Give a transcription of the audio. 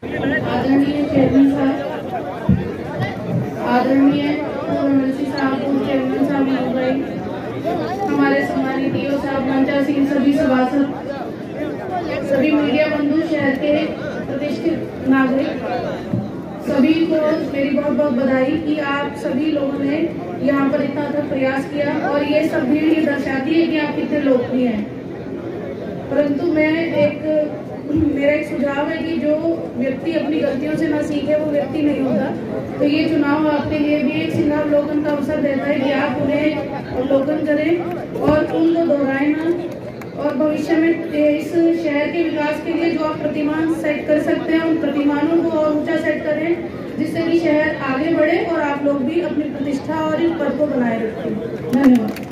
आदरणीय चेयरमैन साहब, आदरणीय एमएलसी साहब, चेयरमैन साहब महोदय, हमारे सम्मानित ईओ साहब, मंचासीन सभी सभासद, सभी मीडिया बंधु, शहर के प्रतिष्ठित नागरिक, सभी को मेरी बहुत बहुत बधाई कि आप सभी लोगों ने यहाँ पर इतना अच्छा प्रयास किया और ये सब भीड़ ये दर्शाती है कि आप कितने लोकप्रिय हैं। परंतु मेरा एक सुझाव है कि जो व्यक्ति अपनी गलतियों से ना सीखे वो व्यक्ति नहीं होता। तो ये चुनाव आपके लिए भी एक सिंहावलोकन का अवसर देता है कि आप उन्हें अवलोकन करें और उनको दोहराएं ना, और भविष्य में इस शहर के विकास के लिए जो आप प्रतिमान सेट कर सकते हैं उन प्रतिमानों को और ऊंचा सेट करें, जिससे कि शहर आगे बढ़े और आप लोग भी अपनी प्रतिष्ठा और इस पद को बनाए रखें। धन्यवाद।